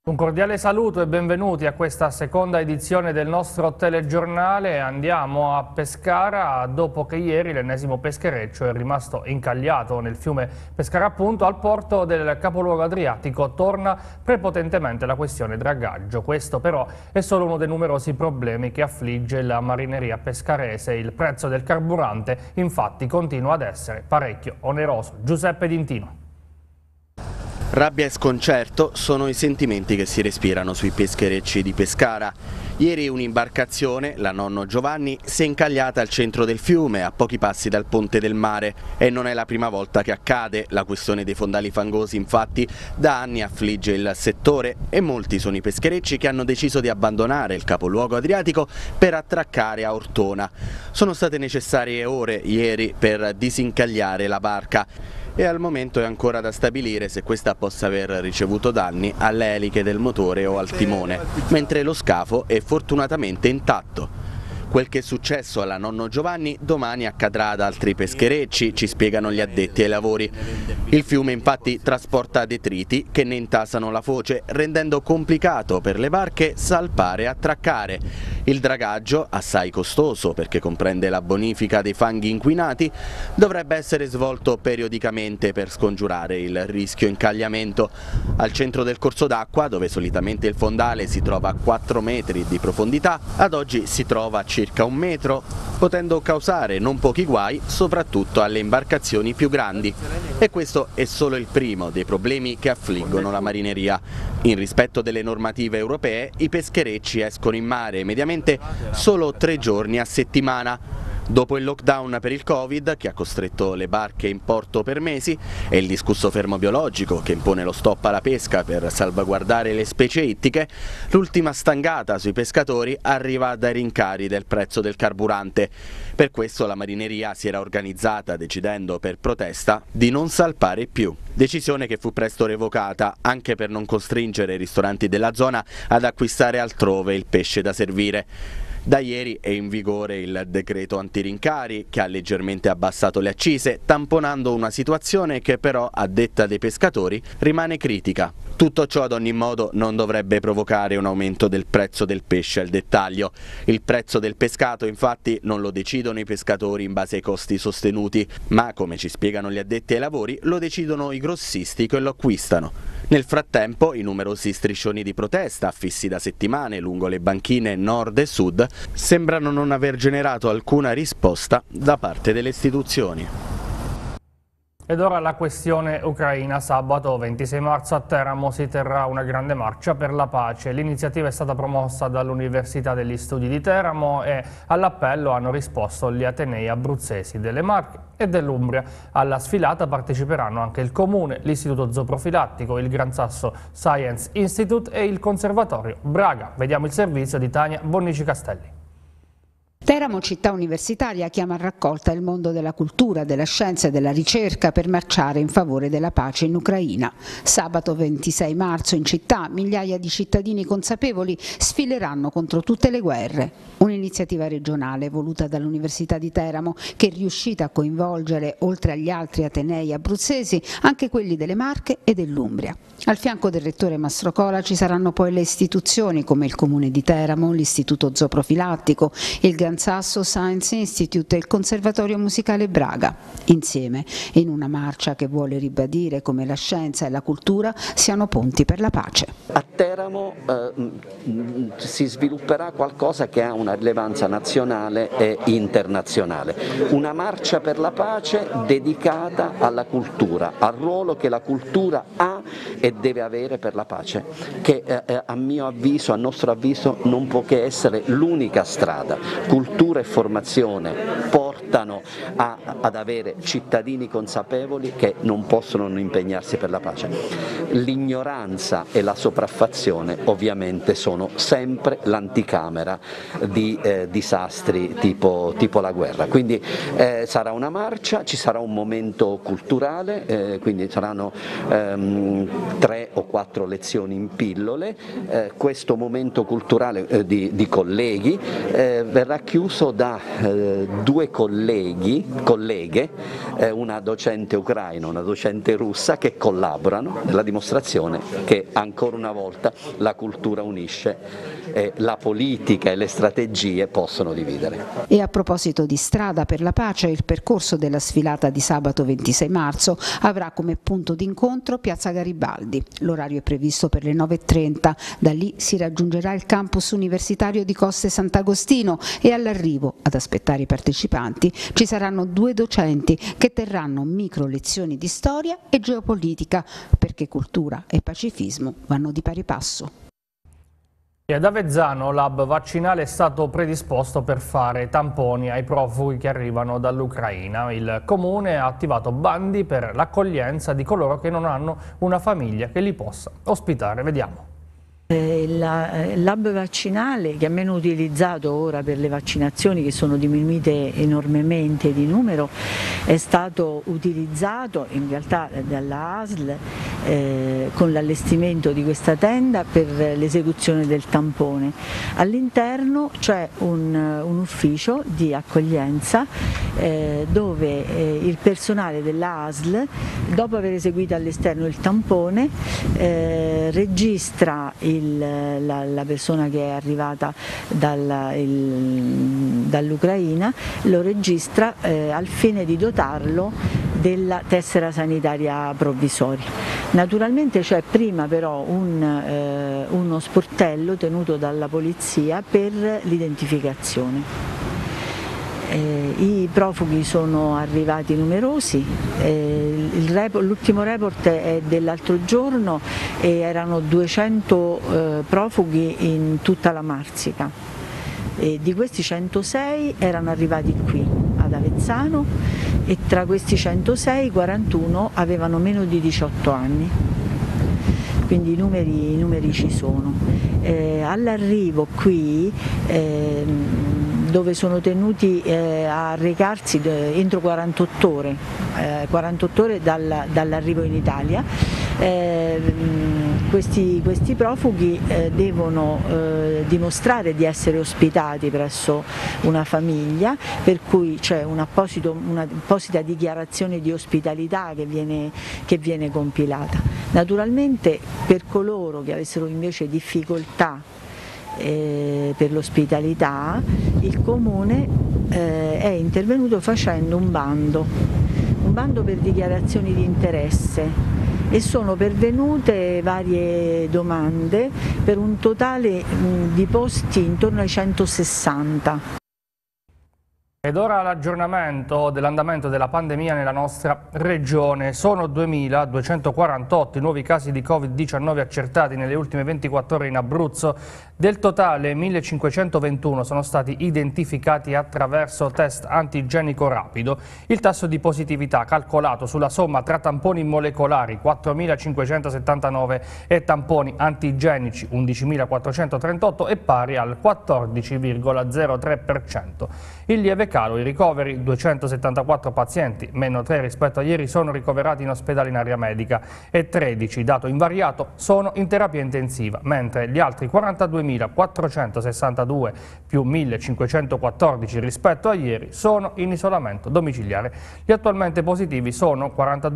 Un cordiale saluto e benvenuti a questa seconda edizione del nostro telegiornale. Andiamo a Pescara dopo che ieri l'ennesimo peschereccio è rimasto incagliato nel fiume Pescara, appunto al porto del capoluogo adriatico. Torna prepotentemente la questione dragaggio. Questo però è solo uno dei numerosi problemi che affligge la marineria pescarese. Il prezzo del carburante infatti continua ad essere parecchio oneroso. Giuseppe D'Intino. Rabbia e sconcerto sono i sentimenti che si respirano sui pescherecci di Pescara. Ieri un'imbarcazione, la Nonno Giovanni, si è incagliata al centro del fiume, a pochi passi dal Ponte del Mare. E non è la prima volta che accade. La questione dei fondali fangosi, infatti, da anni affligge il settore e molti sono i pescherecci che hanno deciso di abbandonare il capoluogo adriatico per attraccare a Ortona. Sono state necessarie ore ieri per disincagliare la barca. E al momento è ancora da stabilire se questa possa aver ricevuto danni alle eliche del motore o al timone, mentre lo scafo è fortunatamente intatto. Quel che è successo alla Nonno Giovanni domani accadrà ad altri pescherecci, ci spiegano gli addetti ai lavori. Il fiume infatti trasporta detriti che ne intasano la foce, rendendo complicato per le barche salpare e attraccare. Il dragaggio, assai costoso perché comprende la bonifica dei fanghi inquinati, dovrebbe essere svolto periodicamente per scongiurare il rischio incagliamento. Al centro del corso d'acqua, dove solitamente il fondale si trova a 4 metri di profondità, ad oggi si trova a circa 1 metro, potendo causare non pochi guai, soprattutto alle imbarcazioni più grandi. E questo è solo il primo dei problemi che affliggono la marineria. In rispetto delle normative europee, i pescherecci escono in mare mediamente solo 3 giorni a settimana. Dopo il lockdown per il Covid, che ha costretto le barche in porto per mesi, e il discusso fermo biologico che impone lo stop alla pesca per salvaguardare le specie ittiche, l'ultima stangata sui pescatori arriva dai rincari del prezzo del carburante. Per questo la marineria si era organizzata decidendo per protesta di non salpare più. Decisione che fu presto revocata, anche per non costringere i ristoranti della zona ad acquistare altrove il pesce da servire. Da ieri è in vigore il decreto antirincari che ha leggermente abbassato le accise, tamponando una situazione che però, a detta dei pescatori, rimane critica. Tutto ciò ad ogni modo non dovrebbe provocare un aumento del prezzo del pesce al dettaglio. Il prezzo del pescato infatti non lo decidono i pescatori in base ai costi sostenuti, ma come ci spiegano gli addetti ai lavori lo decidono i grossisti che lo acquistano. Nel frattempo i numerosi striscioni di protesta affissi da settimane lungo le banchine nord e sud sembrano non aver generato alcuna risposta da parte delle istituzioni. Ed ora la questione ucraina. Sabato 26 marzo a Teramo si terrà una grande marcia per la pace. L'iniziativa è stata promossa dall'Università degli Studi di Teramo e all'appello hanno risposto gli atenei abruzzesi delle Marche e dell'Umbria. Alla sfilata parteciperanno anche il Comune, l'Istituto Zooprofilattico, il Gran Sasso Science Institute e il Conservatorio Braga. Vediamo il servizio di Tania Bonnici Castelli. Teramo città universitaria chiama a raccolta il mondo della cultura, della scienza e della ricerca per marciare in favore della pace in Ucraina. Sabato 26 marzo in città migliaia di cittadini consapevoli sfileranno contro tutte le guerre. Un'iniziativa regionale voluta dall'Università di Teramo che è riuscita a coinvolgere, oltre agli altri atenei abruzzesi, anche quelli delle Marche e dell'Umbria. Al fianco del rettore Mastrocola ci saranno poi le istituzioni come il Comune di Teramo, l'Istituto Zooprofilattico, il Gran Sasso Science Institute e il Conservatorio Musicale Braga, insieme in una marcia che vuole ribadire come la scienza e la cultura siano ponti per la pace. A Teramo si svilupperà qualcosa che ha una rilevanza nazionale e internazionale, una marcia per la pace dedicata alla cultura, al ruolo che la cultura ha e deve avere per la pace, che a mio avviso, a nostro avviso, non può che essere l'unica strada. Cultura e formazione portano ad avere cittadini consapevoli che non possono non impegnarsi per la pace. L'ignoranza e la sopraffazione ovviamente sono sempre l'anticamera di disastri tipo la guerra. Quindi sarà una marcia, ci sarà un momento culturale, quindi saranno 3 o 4 lezioni in pillole. Questo momento culturale di colleghi verrà chiuso da 2 colleghe, una docente ucraina, una docente russa, che collaborano, la dimostrazione che ancora una volta la cultura unisce e la politica e le strategie possono dividere. E a proposito di strada per la pace, il percorso della sfilata di sabato 26 marzo avrà come punto d'incontro Piazza Garibaldi. L'orario è previsto per le 9:30, da lì si raggiungerà il campus universitario di Coste Sant'Agostino e all'arrivo, ad aspettare i partecipanti, ci saranno 2 docenti che terranno micro lezioni di storia e geopolitica, perché cultura e pacifismo vanno di pari passo. E ad Avezzano l'hub vaccinale è stato predisposto per fare tamponi ai profughi che arrivano dall'Ucraina. Il comune ha attivato bandi per l'accoglienza di coloro che non hanno una famiglia che li possa ospitare. Vediamo. L'hub vaccinale, che è meno utilizzato ora per le vaccinazioni che sono diminuite enormemente di numero, è stato utilizzato in realtà dalla ASL con l'allestimento di questa tenda per l'esecuzione del tampone. All'interno c'è un ufficio di accoglienza dove il personale della ASL, dopo aver eseguito all'esterno il tampone, registra la persona che è arrivata dall'Ucraina, lo registra al fine di dotarlo della tessera sanitaria provvisoria. Naturalmente c'è prima però uno sportello tenuto dalla polizia per l'identificazione. I profughi sono arrivati numerosi, l'ultimo report è dell'altro giorno e erano 200 profughi in tutta la Marsica. E di questi 106 erano arrivati qui ad Avezzano e tra questi 106 41 avevano meno di 18 anni, quindi i numeri ci sono. All'arrivo qui dove sono tenuti a recarsi entro 48 ore dall'arrivo in Italia. Questi profughi devono dimostrare di essere ospitati presso una famiglia, per cui c'è un'apposita dichiarazione di ospitalità che viene compilata. Naturalmente per coloro che avessero invece difficoltà per l'ospitalità, il Comune è intervenuto facendo un bando per dichiarazioni di interesse, e sono pervenute varie domande per un totale di posti intorno ai 160. Ed ora l'aggiornamento dell'andamento della pandemia nella nostra regione. Sono 2.248 i nuovi casi di Covid-19 accertati nelle ultime 24 ore in Abruzzo. Del totale 1.521 sono stati identificati attraverso test antigenico rapido. Il tasso di positività calcolato sulla somma tra tamponi molecolari 4.579 e tamponi antigenici 11.438 è pari al 14,03%. Il lieve calo, i ricoveri, 274 pazienti, meno 3 rispetto a ieri, sono ricoverati in ospedale in area medica e 13, dato invariato, sono in terapia intensiva, mentre gli altri 42.462 più 1.514 rispetto a ieri sono in isolamento domiciliare. Gli attualmente positivi sono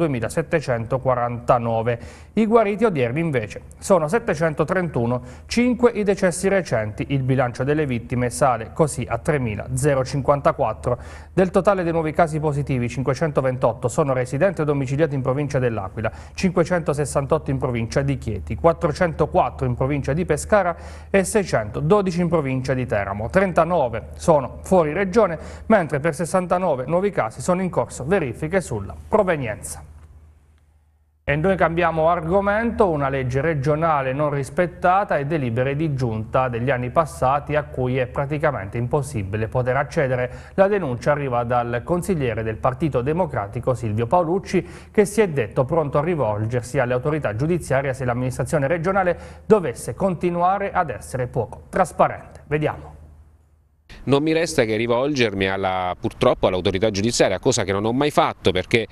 42.749. I guariti odierni invece sono 731, 5 i decessi recenti. Il bilancio delle vittime sale così a 3.054. Del totale dei nuovi casi positivi, 528 sono residenti o domiciliati in provincia dell'Aquila, 568 in provincia di Chieti, 404 in provincia di Pescara e 612 in provincia di Teramo. 39 sono fuori regione, mentre per 69 nuovi casi sono in corso verifiche sulla provenienza. E noi cambiamo argomento. Una legge regionale non rispettata e delibere di giunta degli anni passati a cui è praticamente impossibile poter accedere. La denuncia arriva dal consigliere del Partito Democratico Silvio Paolucci, che si è detto pronto a rivolgersi alle autorità giudiziarie se l'amministrazione regionale dovesse continuare ad essere poco trasparente. Vediamo. non mi resta che rivolgermi purtroppo all'autorità giudiziaria, cosa che non ho mai fatto, perché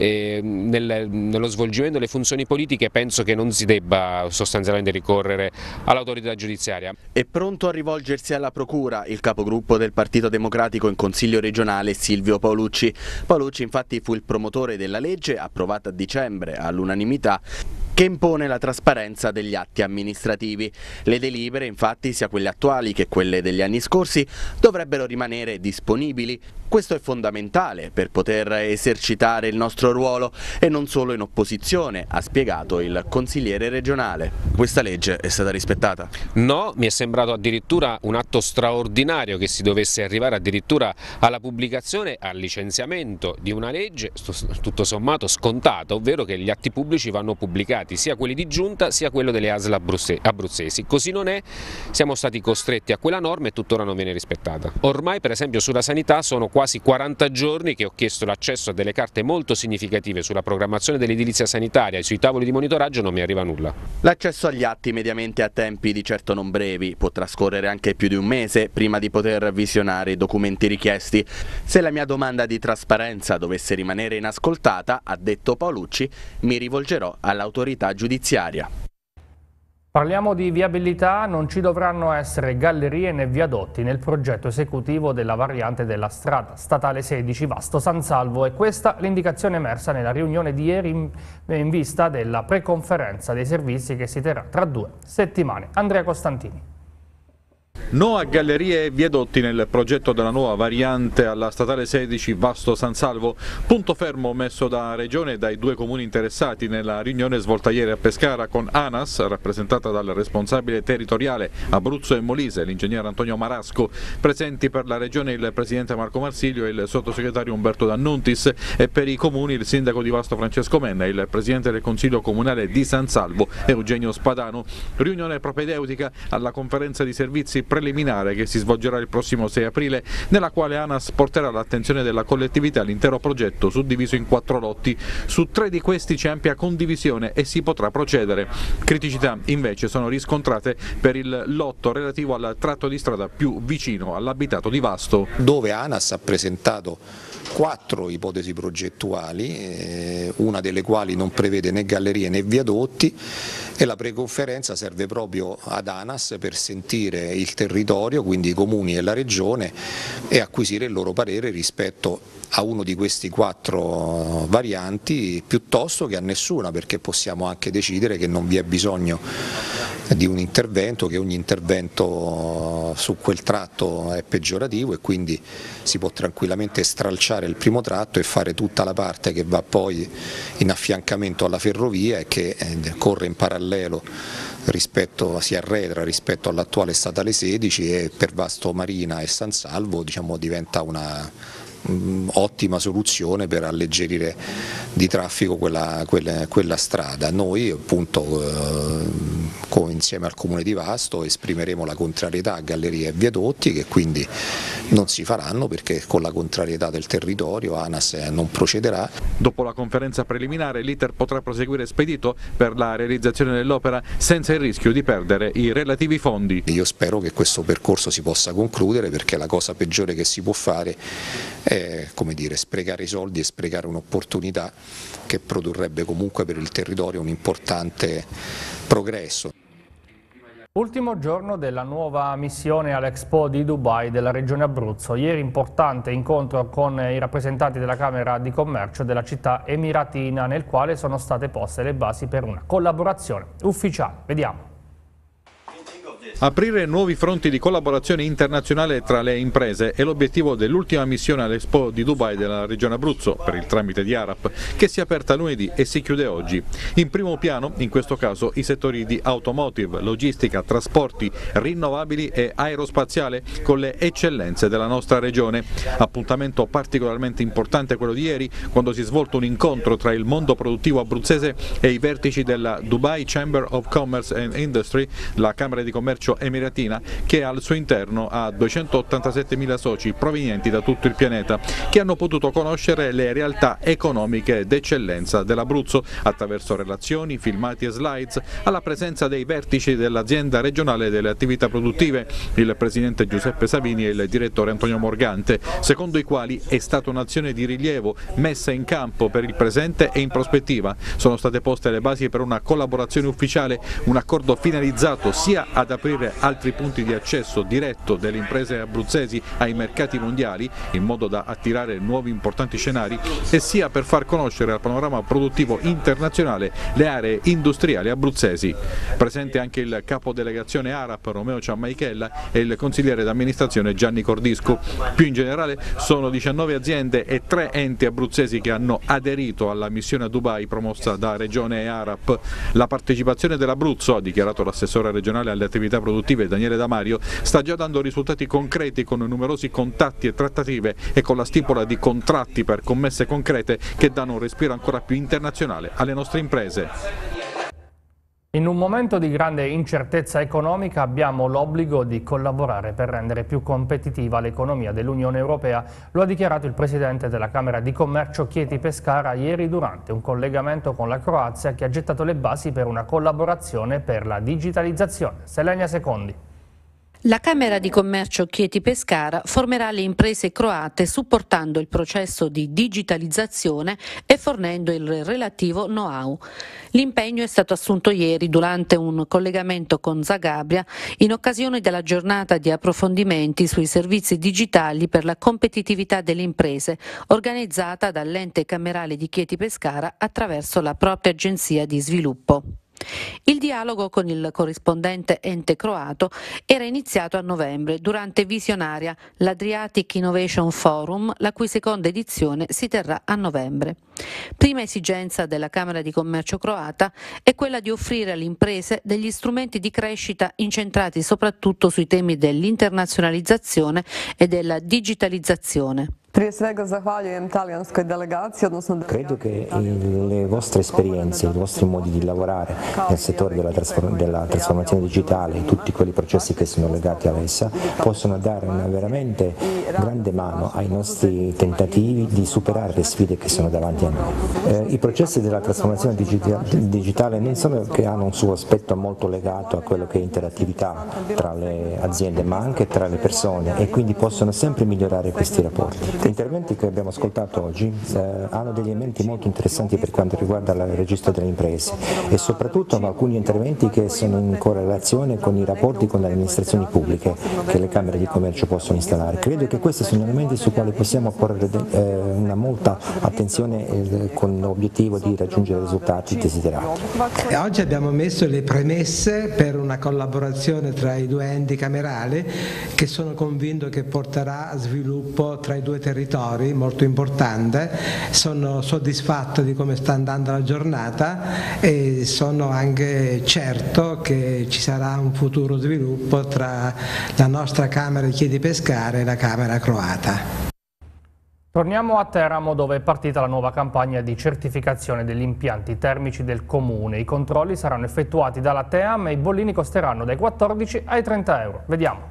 nello svolgimento delle funzioni politiche penso che non si debba sostanzialmente ricorrere all'autorità giudiziaria. È pronto a rivolgersi alla procura il capogruppo del Partito Democratico in Consiglio regionale Silvio Paolucci. Paolucci infatti fu il promotore della legge approvata a dicembre all'unanimità che impone la trasparenza degli atti amministrativi. Le delibere, infatti, sia quelle attuali che quelle degli anni scorsi, dovrebbero rimanere disponibili. Questo è fondamentale per poter esercitare il nostro ruolo e non solo in opposizione, ha spiegato il consigliere regionale. Questa legge è stata rispettata? No, mi è sembrato addirittura un atto straordinario che si dovesse arrivare addirittura alla pubblicazione, al licenziamento di una legge tutto sommato scontata, ovvero che gli atti pubblici vanno pubblicati, sia quelli di giunta sia quello delle ASL abruzzesi. Così non è, siamo stati costretti a quella norma e tuttora non viene rispettata. Ormai per esempio sulla sanità sono quasi 40 giorni che ho chiesto l'accesso a delle carte molto significative sulla programmazione dell'edilizia sanitaria e sui tavoli di monitoraggio, non mi arriva nulla. L'accesso agli atti mediamente a tempi di certo non brevi, può trascorrere anche più di un mese prima di poter visionare i documenti richiesti. Se la mia domanda di trasparenza dovesse rimanere inascoltata, ha detto Paolucci, mi rivolgerò all'autorità giudiziaria. Parliamo di viabilità, non ci dovranno essere gallerie né viadotti nel progetto esecutivo della variante della strada statale 16 Vasto San Salvo, e questa l'indicazione emersa nella riunione di ieri in vista della preconferenza dei servizi che si terrà tra 2 settimane. Andrea Costantini. No a gallerie e viadotti nel progetto della nuova variante alla statale 16 Vasto San Salvo, punto fermo messo da Regione e dai 2 comuni interessati nella riunione svolta ieri a Pescara con ANAS, rappresentata dal responsabile territoriale Abruzzo e Molise, l'ingegnere Antonio Marasco, presenti per la Regione il presidente Marco Marsilio e il sottosegretario Umberto D'Annuntis, e per i comuni il sindaco di Vasto Francesco Menna e il presidente del Consiglio Comunale di San Salvo Eugenio Spadano. Riunione propedeutica alla conferenza di servizi preliminare che si svolgerà il prossimo 6 aprile, nella quale ANAS porterà l'attenzione della collettività l'intero progetto suddiviso in 4 lotti. Su 3 di questi c'è ampia condivisione e si potrà procedere. Criticità invece sono riscontrate per il lotto relativo al tratto di strada più vicino all'abitato di Vasto, dove ANAS ha presentato 4 ipotesi progettuali, una delle quali non prevede né gallerie né viadotti, e la preconferenza serve proprio ad ANAS per sentire il territorio, quindi i comuni e la Regione, e acquisire il loro parere rispetto a uno di questi 4 varianti piuttosto che a nessuna, perché possiamo anche decidere che non vi è bisogno di un intervento, che ogni intervento su quel tratto è peggiorativo e quindi si può tranquillamente stralciare il primo tratto e fare tutta la parte che va poi in affiancamento alla ferrovia e che corre in parallelo si arretra rispetto all'attuale statale 16, e per Vasto Marina e San Salvo diventa una ottima soluzione per alleggerire di traffico quella strada. Noi appunto insieme al Comune di Vasto esprimeremo la contrarietà a gallerie e viadotti, che quindi non si faranno perché con la contrarietà del territorio ANAS non procederà. Dopo la conferenza preliminare l'iter potrà proseguire spedito per la realizzazione dell'opera senza il rischio di perdere i relativi fondi. Io spero che questo percorso si possa concludere, perché la cosa peggiore che si può fare è, come dire, sprecare i soldi e sprecare un'opportunità che produrrebbe comunque per il territorio un importante progresso. Ultimo giorno della nuova missione all'Expo di Dubai della Regione Abruzzo. Ieri importante incontro con i rappresentanti della Camera di Commercio della città emiratina, nel quale sono state poste le basi per una collaborazione ufficiale. Vediamo. Aprire nuovi fronti di collaborazione internazionale tra le imprese è l'obiettivo dell'ultima missione all'Expo di Dubai della Regione Abruzzo, per il tramite di ARAP, che si è aperta lunedì e si chiude oggi. In primo piano, in questo caso, i settori di automotive, logistica, trasporti, rinnovabili e aerospaziale, con le eccellenze della nostra regione. Appuntamento particolarmente importante quello di ieri, quando si è svolto un incontro tra il mondo produttivo abruzzese e i vertici della Dubai Chamber of Commerce and Industry, la Camera di Commercio commercio emiratina, che al suo interno ha 287.000 soci provenienti da tutto il pianeta, che hanno potuto conoscere le realtà economiche d'eccellenza dell'Abruzzo attraverso relazioni, filmati e slides, alla presenza dei vertici dell'azienda regionale delle attività produttive, il presidente Giuseppe Savini e il direttore Antonio Morgante, secondo i quali è stata un'azione di rilievo messa in campo per il presente e in prospettiva. Sono state poste le basi per una collaborazione ufficiale, un accordo finalizzato sia ad aprire altri punti di accesso diretto delle imprese abruzzesi ai mercati mondiali, in modo da attirare nuovi importanti scenari, e sia per far conoscere al panorama produttivo internazionale le aree industriali abruzzesi. Presente anche il capo delegazione ARAP Romeo Ciammaichella e il consigliere d'amministrazione Gianni Cordisco. Più in generale sono 19 aziende e 3 enti abruzzesi che hanno aderito alla missione a Dubai promossa da Regione e ARAP. La partecipazione dell'Abruzzo, ha dichiarato l'assessore regionale alle attività produttive Daniele Damario, sta già dando risultati concreti con numerosi contatti e trattative e con la stipula di contratti per commesse concrete che danno un respiro ancora più internazionale alle nostre imprese. In un momento di grande incertezza economica abbiamo l'obbligo di collaborare per rendere più competitiva l'economia dell'Unione Europea, lo ha dichiarato il presidente della Camera di Commercio Chieti Pescara ieri durante un collegamento con la Croazia che ha gettato le basi per una collaborazione per la digitalizzazione. Selenia Secondi. La Camera di Commercio Chieti Pescara formerà le imprese croate supportando il processo di digitalizzazione e fornendo il relativo know-how. L'impegno è stato assunto ieri durante un collegamento con Zagabria in occasione della giornata di approfondimenti sui servizi digitali per la competitività delle imprese, organizzata dall'ente camerale di Chieti Pescara attraverso la propria agenzia di sviluppo. Il dialogo con il corrispondente ente croato era iniziato a novembre durante Visionaria, l'Adriatic Innovation Forum, la cui seconda edizione si terrà a novembre. Prima esigenza della Camera di Commercio croata è quella di offrire alle imprese degli strumenti di crescita incentrati soprattutto sui temi dell'internazionalizzazione e della digitalizzazione. Credo che le vostre esperienze, i vostri modi di lavorare nel settore della trasformazione digitale e tutti quei processi che sono legati ad essa possono dare una veramente grande mano ai nostri tentativi di superare le sfide che sono davanti a noi. I processi della trasformazione digitale non solo che hanno un suo aspetto molto legato a quello che è interattività tra le aziende ma anche tra le persone, e quindi possono sempre migliorare questi rapporti. Gli interventi che abbiamo ascoltato oggi hanno degli elementi molto interessanti per quanto riguarda il registro delle imprese e soprattutto alcuni interventi che sono in correlazione con i rapporti con le amministrazioni pubbliche che le Camere di Commercio possono installare. Credo che questi sono elementi su quali possiamo porre una molta attenzione con l'obiettivo di raggiungere risultati desiderati. Oggi abbiamo messo le premesse per una collaborazione tra i due enti camerali che sono convinto che porterà a sviluppo tra i due territori molto importante. Sono soddisfatto di come sta andando la giornata e sono anche certo che ci sarà un futuro sviluppo tra la nostra Camera di Chieti Pescara e la Camera croata. Torniamo a Teramo, dove è partita la nuova campagna di certificazione degli impianti termici del comune. I controlli saranno effettuati dalla TEAM e i bollini costeranno dai 14 ai 30 euro. Vediamo.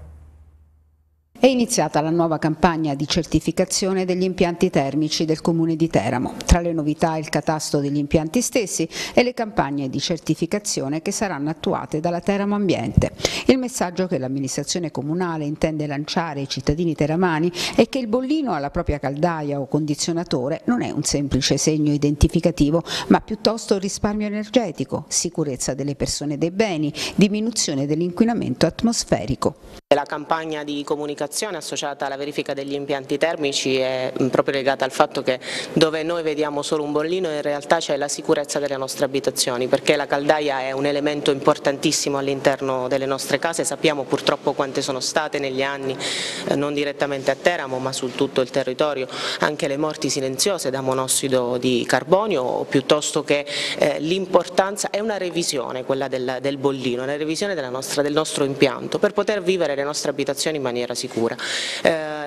È iniziata la nuova campagna di certificazione degli impianti termici del Comune di Teramo. Tra le novità il catasto degli impianti stessi e le campagne di certificazione che saranno attuate dalla Teramo Ambiente. Il messaggio che l'amministrazione comunale intende lanciare ai cittadini teramani è che il bollino alla propria caldaia o condizionatore non è un semplice segno identificativo, ma piuttosto risparmio energetico, sicurezza delle persone e dei beni, diminuzione dell'inquinamento atmosferico. La campagna di comunicazione associata alla verifica degli impianti termici è proprio legata al fatto che dove noi vediamo solo un bollino in realtà c'è la sicurezza delle nostre abitazioni, perché la caldaia è un elemento importantissimo all'interno delle nostre case. Sappiamo purtroppo quante sono state negli anni, non direttamente a Teramo ma su tutto il territorio, anche le morti silenziose da monossido di carbonio, o piuttosto che l'importanza è una revisione, quella del bollino, una revisione del nostro impianto per poter vivere le nostre abitazioni in maniera sicura.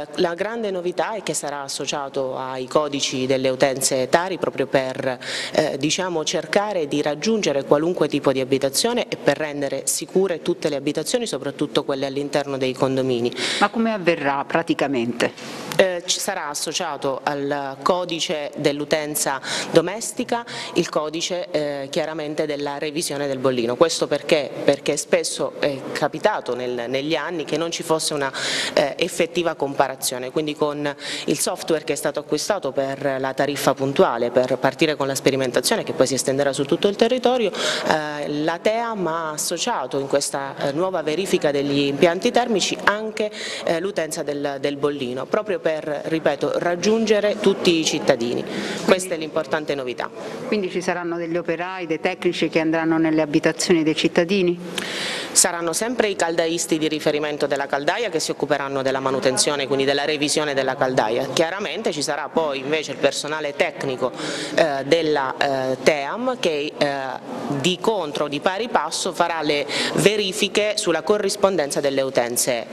La grande novità è che sarà associato ai codici delle utenze Tari proprio per diciamo, cercare di raggiungere qualunque tipo di abitazione e per rendere sicure tutte le abitazioni, soprattutto quelle all'interno dei condomini. Ma come avverrà praticamente? Ci sarà associato al codice dell'utenza domestica il codice chiaramente della revisione del bollino. Questo perché? Perché spesso è capitato negli anni che non ci fosse una effettiva comparazione, quindi con il software che è stato acquistato per la tariffa puntuale, per partire con la sperimentazione che poi si estenderà su tutto il territorio, la TEAM ha associato in questa nuova verifica degli impianti termici anche l'utenza del bollino, proprio per, ripeto, raggiungere tutti i cittadini. Questa è l'importante novità. Quindi ci saranno degli operai, dei tecnici che andranno nelle abitazioni dei cittadini? Saranno sempre i caldaisti di riferimento della caldaia che si occuperanno della manutenzione, quindi della revisione della caldaia. Chiaramente ci sarà poi invece il personale tecnico della TEAM che di contro, di pari passo, farà le verifiche sulla corrispondenza delle utenze,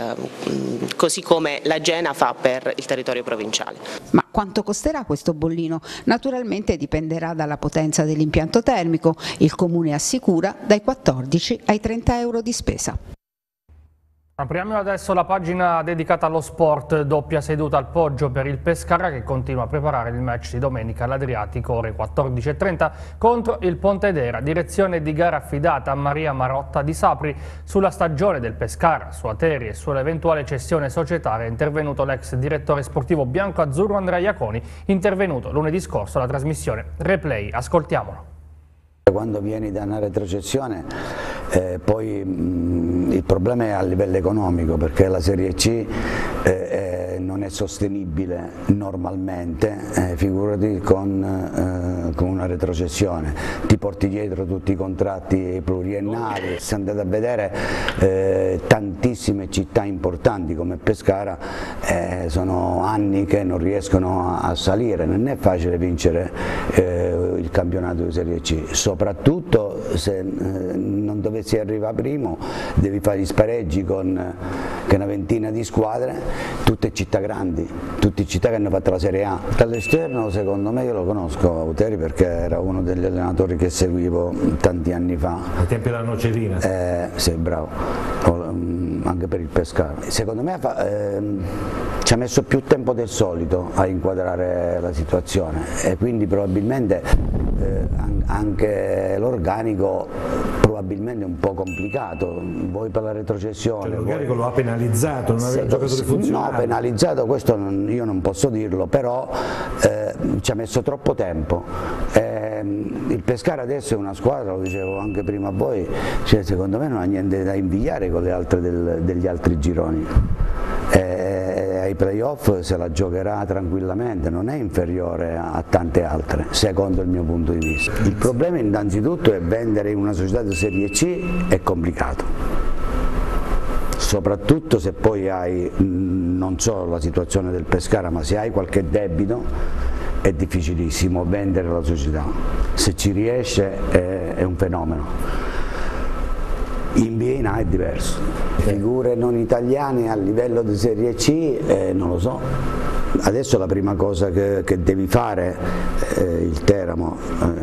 così come la Gena fa per il territorio provinciale. Ma quanto costerà questo bollino? Naturalmente dipenderà dalla potenza dell'impianto termico. Il Comune assicura dai 14 ai 30 euro di spesa. Apriamo adesso la pagina dedicata allo sport, doppia seduta al Poggio per il Pescara che continua a preparare il match di domenica all'Adriatico ore 14:30 contro il Pontedera. Direzione di gara affidata a Maria Marotta di Sapri. Sulla stagione del Pescara, su Ateri e sull'eventuale cessione societaria è intervenuto l'ex direttore sportivo bianco-azzurro Andrea Iaconi, intervenuto lunedì scorso alla trasmissione Replay. Ascoltiamolo. Quando vieni da una retrocessione poi il problema è a livello economico, perché la Serie C non è sostenibile normalmente, figurati con una retrocessione, ti porti dietro tutti i contratti pluriennali. Se andate a vedere tantissime città importanti come Pescara sono anni che non riescono a salire, non è facile vincere il campionato di Serie C, soprattutto se non dovessi arrivare primo devi fare gli spareggi con una ventina di squadre, tutte città grandi, tutte città che hanno fatto la Serie A. Dall'esterno secondo me io lo conosco Auteri perché era uno degli allenatori che seguivo tanti anni fa. Ai tempi della Nocerina? Sì, bravo, anche per il Pescara. Secondo me ci ha messo più tempo del solito a inquadrare la situazione e quindi probabilmente anche l'organico probabilmente è un po' complicato, voi per la retrocessione. L'organico lo ha penalizzato, non aveva giocatori funzionali. No, penalizzato questo io non posso dirlo, però ci ha messo troppo tempo. Il Pescara adesso è una squadra, lo dicevo anche prima a voi, cioè, secondo me non ha niente da invidiare con le altre degli altri gironi. Ai playoff se la giocherà tranquillamente, non è inferiore a tante altre, secondo il mio punto di vista. Il problema innanzitutto è vendere in una società di Serie C, è complicato, soprattutto se poi hai non solo la situazione del Pescara, ma se hai qualche debito è difficilissimo vendere la società, se ci riesce è un fenomeno. In B&A è diverso, figure non italiane a livello di Serie C non lo so. Adesso la prima cosa che devi fare, il Teramo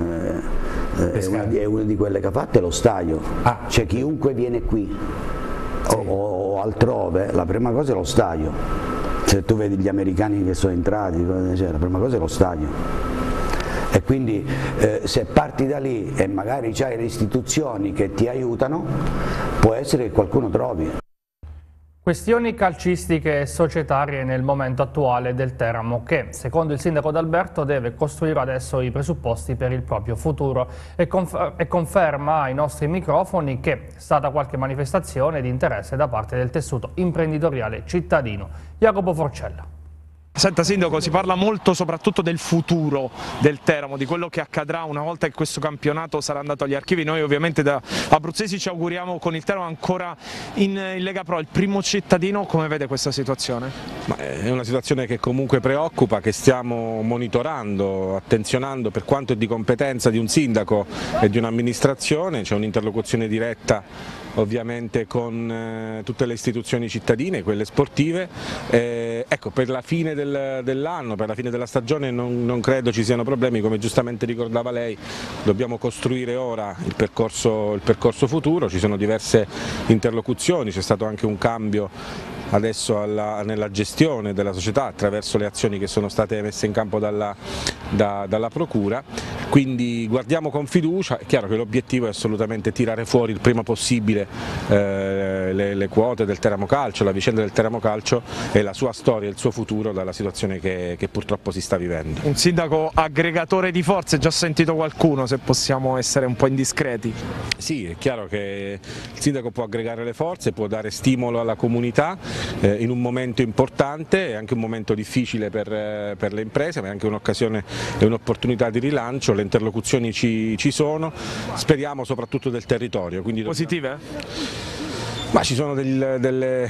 è una di quelle che ha fatto, è lo stadio, cioè chiunque viene qui o altrove, la prima cosa è lo stadio. Se tu vedi gli americani che sono entrati, cioè, la prima cosa è lo stadio. E quindi se parti da lì e magari c'hai le istituzioni che ti aiutano, può essere che qualcuno trovi. Questioni calcistiche e societarie nel momento attuale del Teramo che, secondo il sindaco D'Alberto, deve costruire adesso i presupposti per il proprio futuro e conferma ai nostri microfoni che è stata qualche manifestazione di interesse da parte del tessuto imprenditoriale cittadino. Jacopo Forcella. Senta Sindaco, si parla molto soprattutto del futuro del Teramo, di quello che accadrà una volta che questo campionato sarà andato agli archivi. Noi ovviamente da abruzzesi ci auguriamo con il Teramo ancora in Lega Pro. Il primo cittadino come vede questa situazione? È una situazione che comunque preoccupa, che stiamo monitorando, attenzionando per quanto è di competenza di un sindaco e di un'amministrazione. C'è un'interlocuzione diretta ovviamente con tutte le istituzioni cittadine, quelle sportive. Ecco, per la fine dell'anno, per la fine della stagione non credo ci siano problemi, come giustamente ricordava lei, dobbiamo costruire ora il percorso futuro, ci sono diverse interlocuzioni, c'è stato anche un cambio adesso nella gestione della società attraverso le azioni che sono state messe in campo dalla Procura, quindi guardiamo con fiducia. È chiaro che l'obiettivo è assolutamente tirare fuori il prima possibile le quote del Teramo Calcio, la vicenda del Teramo Calcio e la sua storia, il suo futuro dalla situazione che purtroppo si sta vivendo. Un sindaco aggregatore di forze, già sentito qualcuno, se possiamo essere un po' indiscreti? Sì, è chiaro che il sindaco può aggregare le forze, può dare stimolo alla comunità in un momento importante, è anche un momento difficile per le imprese, ma è anche un'occasione e un'opportunità di rilancio. Le interlocuzioni ci sono, speriamo soprattutto del territorio. Quindi positive? Ma ci sono delle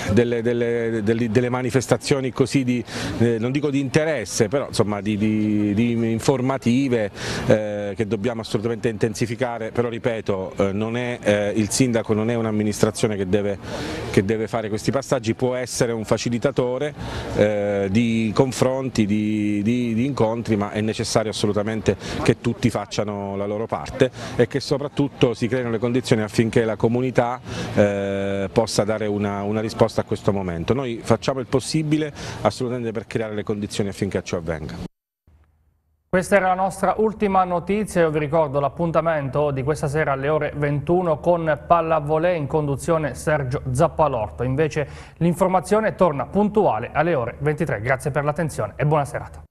manifestazioni così non dico di interesse, però insomma di informative che dobbiamo assolutamente intensificare, però ripeto, il sindaco non è un'amministrazione che deve fare questi passaggi, può essere un facilitatore di confronti, di incontri, ma è necessario assolutamente che tutti facciano la loro parte e che soprattutto si creino le condizioni affinché la comunità possa dare una risposta a questo momento. Noi facciamo il possibile assolutamente per creare le condizioni affinché ciò avvenga. Questa era la nostra ultima notizia. Io vi ricordo l'appuntamento di questa sera alle ore 21 con Pallavolo, in conduzione Sergio Zappalorto. Invece l'informazione torna puntuale alle ore 23. Grazie per l'attenzione e buona serata.